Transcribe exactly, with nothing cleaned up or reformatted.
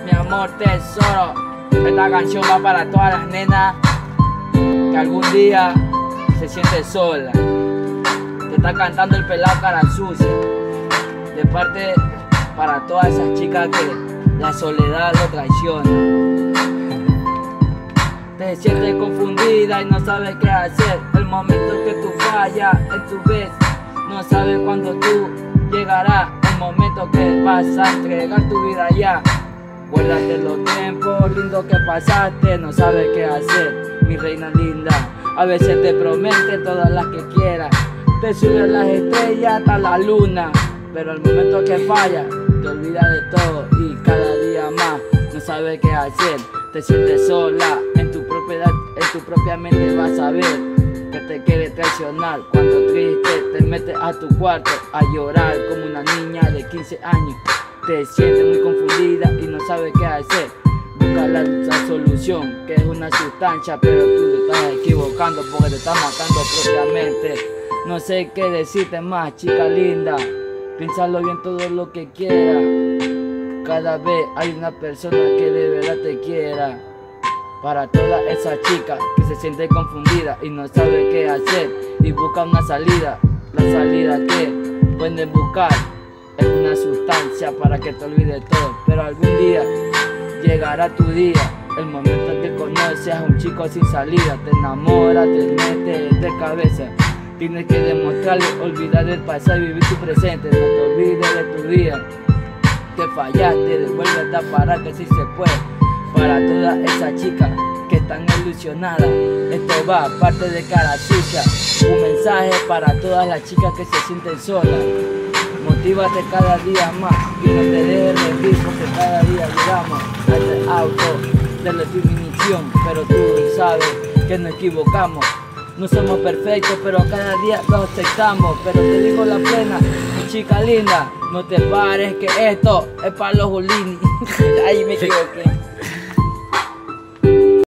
mi amor tesoro. Esta canción va para todas las nenas que algún día se siente sola. Te está cantando el pelado cara sucia. De parte para todas esas chicas que la soledad lo traiciona. Te sientes confundida y no sabes qué hacer. El momento que tú fallas en tu vez, no sabes cuándo tú llegará. El momento que vas a entregar tu vida ya. Guárdate los tiempos lindos que pasaste, no sabes qué hacer, mi reina linda. A veces te promete todas las que quieras, te sube a las estrellas hasta la luna, pero al momento que falla, te olvidas de todo y cada día más no sabes qué hacer. Te sientes sola, en tu propiedad, en tu propia mente vas a ver que te quiere traicionar. Cuando triste te metes a tu cuarto a llorar como una niña de quince años. Te sientes muy confundida y no sabes qué hacer. Busca la, la solución, que es una sustancia, pero tú te estás equivocando porque te estás matando propiamente. No sé qué decirte más, chica linda. Piénsalo bien todo lo que quieras. Cada vez hay una persona que de verdad te quiera. Para todas esas chicas que se sienten confundidas y no saben qué hacer y buscan una salida. La salida que pueden buscar es una sustancia para que te olvides todo. Pero algún día llegará tu día, el momento en que conoces a un chico sin salida. Te enamoras, te metes de cabeza. Tienes que demostrarle, olvidar del pasado y vivir tu presente. No te olvides de tu día que fallaste, devuélvete a parar que sí se puede. Para todas esas chicas que están ilusionadas, esto va parte de cara sucia. Un mensaje para todas las chicas que se sienten solas. Motívate cada día más y no te dejes rendir, porque cada día llegamos a este auto de la definición. Pero tú sabes que nos equivocamos. No somos perfectos, pero cada día lo aceptamos. Pero te digo la plena, mi chica linda, no te pares que esto es para los Julini. Ahí me equivoqué.